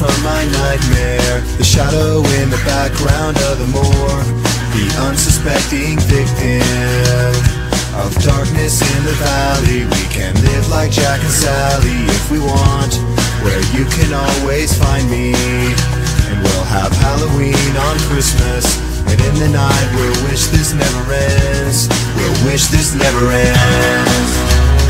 from my nightmare, the shadow in the background of the morgue, the unsuspecting victim of darkness in the valley. We can live like Jack and Sally if we want, where you can always find me. And we'll have Halloween on Christmas, and in the night we'll wish this never ends. We'll wish this never ends.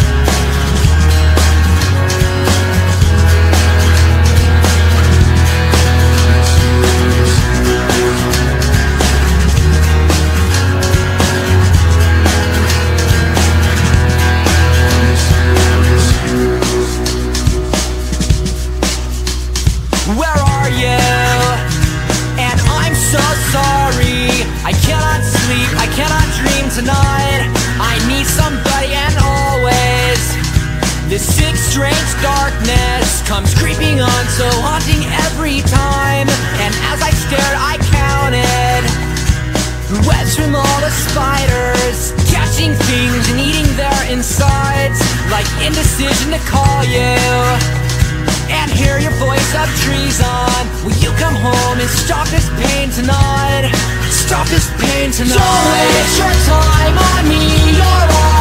Where are you? And I'm so sorry. I cannot sleep, I cannot dream tonight. I need somebody and always. This sick, strange darkness comes creeping on, so haunting every time. And as I stared, I counted webs from all the spiders, catching things and eating their insides. Like indecision to call you and hear your voice of treason. Will you come home and stop this pain tonight? Stop this pain tonight. Don't waste your time on me, you're all